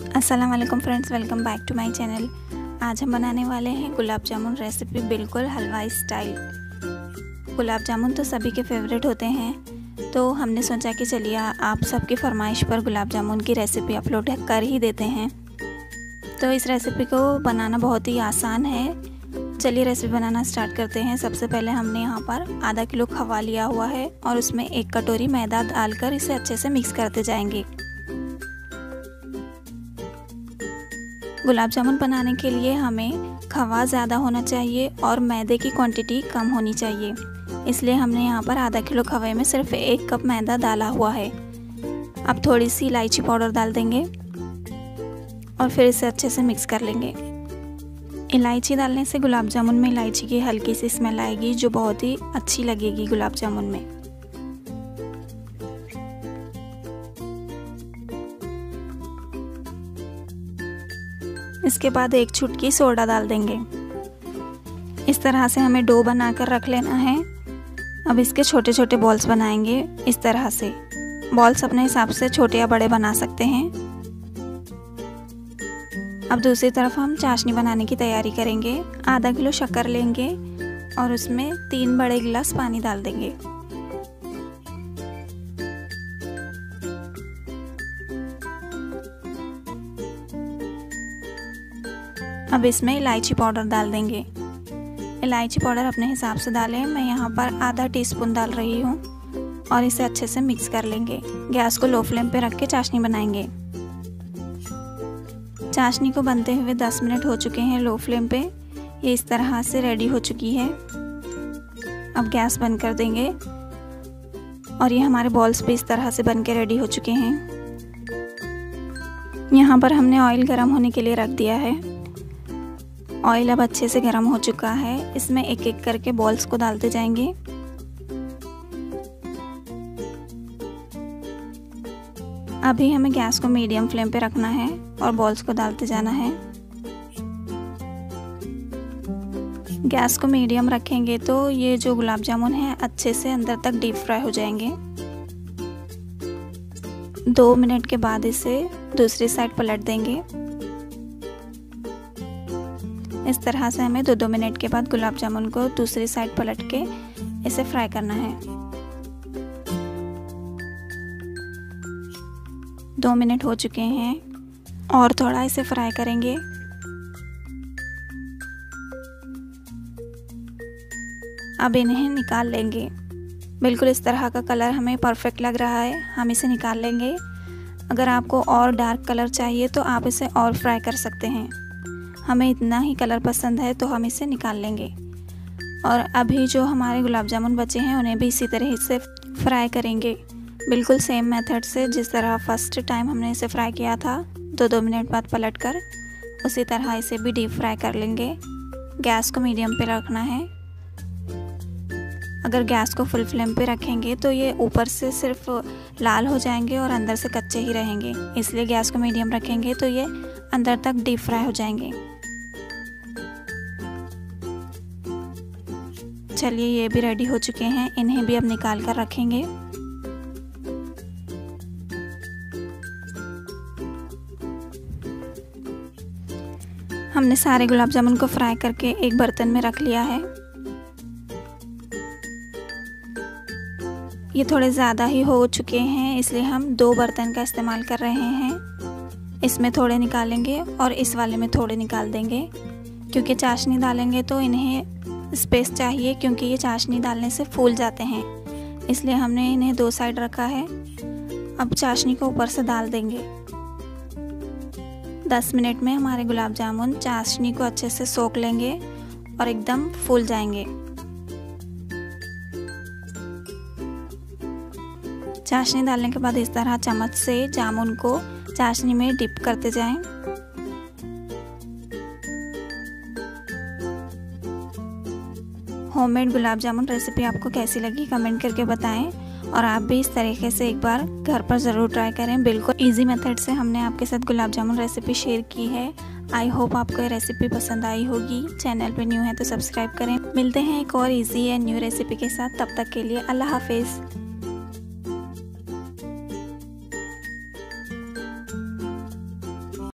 अस्सलाम वालेकुम friends, welcome back to my channel. आज हम बनाने वाले हैं गुलाब जामुन रेसिपी, बिल्कुल हलवाई स्टाइल। गुलाब जामुन तो सभी के फेवरेट होते हैं, तो हमने सोचा कि चलिए आप सबकी फरमाइश पर गुलाब जामुन की रेसिपी अपलोड कर ही देते हैं। तो इस रेसिपी को बनाना बहुत ही आसान है। चलिए रेसिपी बनाना स्टार्ट करते हैं। सबसे पहले हमने यहाँ पर आधा किलो खवा लिया हुआ है और उसमें 1 कटोरी मैदा डालकर इसे अच्छे से मिक्स करते जाएंगे। गुलाब जामुन बनाने के लिए हमें खवा ज़्यादा होना चाहिए और मैदे की क्वांटिटी कम होनी चाहिए, इसलिए हमने यहाँ पर आधा किलो खवे में सिर्फ 1 कप मैदा डाला हुआ है। अब थोड़ी सी इलायची पाउडर डाल देंगे और फिर इसे अच्छे से मिक्स कर लेंगे। इलायची डालने से गुलाब जामुन में इलायची की हल्की सी स्मेल आएगी, जो बहुत ही अच्छी लगेगी गुलाब जामुन में। इसके बाद 1 चुटकी सोडा डाल देंगे। इस तरह से हमें डो बनाकर रख लेना है। अब इसके छोटे छोटे बॉल्स बनाएंगे। इस तरह से बॉल्स अपने हिसाब से छोटे या बड़े बना सकते हैं। अब दूसरी तरफ हम चाशनी बनाने की तैयारी करेंगे। आधा किलो शक्कर लेंगे और उसमें 3 बड़े गिलास पानी डाल देंगे। अब इसमें इलायची पाउडर डाल देंगे। इलायची पाउडर अपने हिसाब से डालें। मैं यहाँ पर आधा टीस्पून डाल रही हूँ और इसे अच्छे से मिक्स कर लेंगे। गैस को लो फ्लेम पे रख के चाशनी बनाएंगे। चाशनी को बनते हुए 10 मिनट हो चुके हैं लो फ्लेम पे। ये इस तरह से रेडी हो चुकी है। अब गैस बंद कर देंगे और ये हमारे बॉल्स भी इस तरह से बन के रेडी हो चुके हैं। यहाँ पर हमने ऑयल गर्म होने के लिए रख दिया है। ऑयल अब अच्छे से गर्म हो चुका है। इसमें एक एक करके बॉल्स को डालते जाएंगे। अभी हमें गैस को मीडियम फ्लेम पे रखना है और बॉल्स को डालते जाना है। गैस को मीडियम रखेंगे तो ये जो गुलाब जामुन है अच्छे से अंदर तक डीप फ्राई हो जाएंगे। 2 मिनट के बाद इसे दूसरी साइड पलट देंगे। इस तरह से हमें 2-2 मिनट के बाद गुलाब जामुन को दूसरी साइड पलट के इसे फ्राई करना है। 2 मिनट हो चुके हैं और थोड़ा इसे फ्राई करेंगे। अब इन्हें निकाल लेंगे। बिल्कुल इस तरह का कलर हमें परफेक्ट लग रहा है। हम इसे निकाल लेंगे। अगर आपको और डार्क कलर चाहिए तो आप इसे और फ्राई कर सकते हैं। हमें इतना ही कलर पसंद है तो हम इसे निकाल लेंगे। और अभी जो हमारे गुलाब जामुन बचे हैं उन्हें भी इसी तरह से फ्राई करेंगे, बिल्कुल सेम मेथड से जिस तरह फर्स्ट टाइम हमने इसे फ्राई किया था। 2-2 मिनट बाद पलटकर उसी तरह इसे भी डीप फ्राई कर लेंगे। गैस को मीडियम पे रखना है। अगर गैस को फुल फ्लेम पे रखेंगे तो ये ऊपर से सिर्फ लाल हो जाएंगे और अंदर से कच्चे ही रहेंगे, इसलिए गैस को मीडियम रखेंगे तो ये अंदर तक डीप फ्राई हो जाएंगे। चलिए ये भी रेडी हो चुके हैं। इन्हें भी अब निकाल कर रखेंगे। हमने सारे गुलाब जामुन को फ्राई करके एक बर्तन में रख लिया है। ये थोड़े ज़्यादा ही हो चुके हैं, इसलिए हम 2 बर्तन का इस्तेमाल कर रहे हैं। इसमें थोड़े निकालेंगे और इस वाले में थोड़े निकाल देंगे, क्योंकि चाशनी डालेंगे तो इन्हें स्पेस चाहिए, क्योंकि ये चाशनी डालने से फूल जाते हैं, इसलिए हमने इन्हें 2 साइड रखा है। अब चाशनी को ऊपर से डाल देंगे। 10 मिनट में हमारे गुलाब जामुन चाशनी को अच्छे से सोख लेंगे और एकदम फूल जाएंगे। चाशनी डालने के बाद इस तरह चम्मच से जामुन को चाशनी में डिप करते जाएं। होममेड गुलाब जामुन रेसिपी आपको कैसी लगी कमेंट करके बताएं, और आप भी इस तरीके से एक बार घर पर ज़रूर ट्राई करें। बिल्कुल इजी मेथड से हमने आपके साथ गुलाब जामुन रेसिपी शेयर की है। आई होप आपको ये रेसिपी पसंद आई होगी। चैनल पे न्यू है तो सब्सक्राइब करें। मिलते हैं एक और इजी एंड न्यू रेसिपी के साथ। तब तक के लिए अल्लाह हाफिज़।